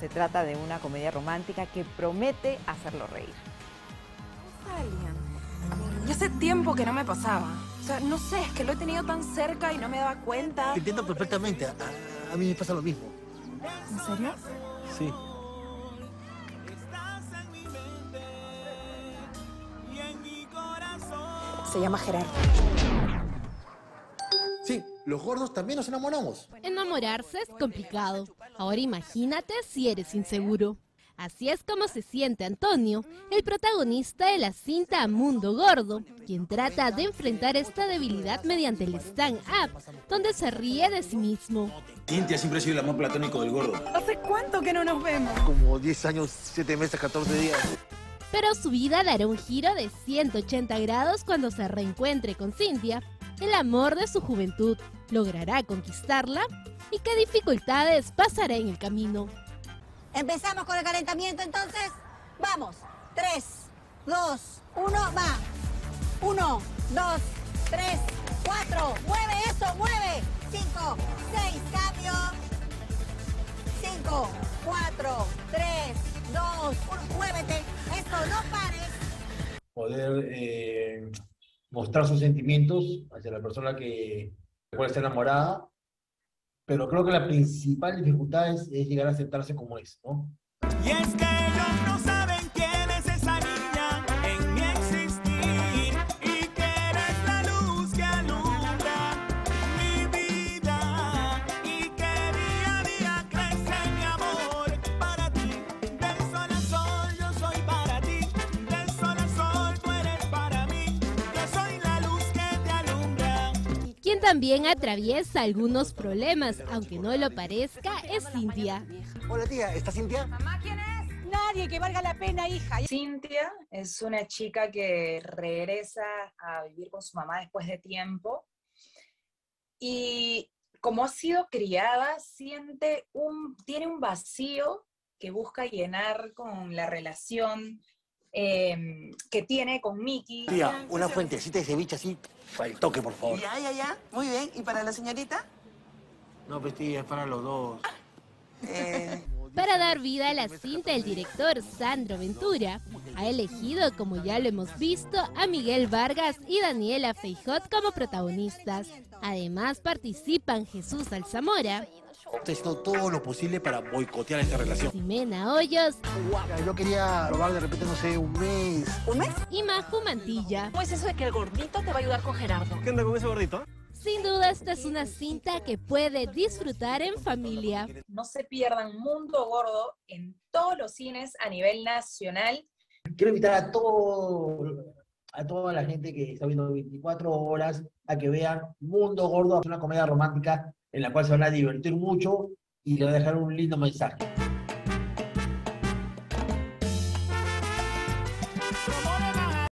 Se trata de una comedia romántica que promete hacerlo reír. Ya hace tiempo que no me pasaba. O sea, no sé, es que lo he tenido tan cerca y no me daba cuenta. Te entiendo perfectamente. A mí me pasa lo mismo. ¿En serio? Sí. Se llama Gerardo. Sí, los gordos también nos enamoramos. Enamorarse es complicado. Ahora imagínate si eres inseguro. Así es como se siente Antonio, el protagonista de la cinta Mundo Gordo, quien trata de enfrentar esta debilidad mediante el stand-up, donde se ríe de sí mismo. Cintia siempre ha sido el amor platónico del gordo. ¿Hace cuánto que no nos vemos? Como 10 años, 7 meses, 14 días. Pero su vida dará un giro de 180 grados cuando se reencuentre con Cintia, el amor de su juventud. ¿Logrará conquistarla? ¿Y qué dificultades pasará en el camino? Empezamos con el calentamiento entonces. Vamos. 3, 2, 1, va. 1, 2, 3, 4. Mueve eso, mueve. 5, 6, cambio. 5, 4, 3, 2, 1. Muévete. Eso, no pares. Poder mostrar sus sentimientos hacia la persona que puede estar enamorada, pero creo que la principal dificultad es llegar a aceptarse como es, ¿no? Y es que ellos no saben quién es esa niña en mi existir, y que eres la luz que alumbra mi vida, y que día a día crece mi amor para ti. Del sol al sol yo soy para ti, del sol al sol tú eres para mí, yo soy la luz que te alumbra. Quien también atraviesa algunos problemas, aunque no lo parezca, es Cintia. Hola tía, ¿está Cintia? Mamá, ¿quién es? Nadie que valga la pena, hija. Cintia es una chica que regresa a vivir con su mamá después de tiempo y como ha sido criada, tiene un vacío que busca llenar con la relación que tiene con Miki. Tía, una fuentecita de ceviche así, al toque, por favor. Ya. Muy bien. ¿Y para la señorita? No, pues tía, es para los dos. Para dar vida a la cinta, el director Sandro Ventura ha elegido, como ya lo hemos visto, a Miguel Vargas y Daniela Feijó como protagonistas. Además participan Jesús Alzamora, Estoy haciendo todo lo posible para boicotear esta relación. Ximena Hoyos Yo quería probar de repente, no sé, un mes. ¿Un mes? y Maju Mantilla. ¿Cómo es eso de que el gordito te va a ayudar con Gerardo? ¿Qué onda con ese gordito? Sin duda, esta es una cinta que puede disfrutar en familia. No se pierdan Mundo Gordo en todos los cines a nivel nacional. Quiero invitar a toda la gente que está viendo 24 horas a que vean Mundo Gordo, una comedia romántica en la cual se van a divertir mucho y le va a dejar un lindo mensaje.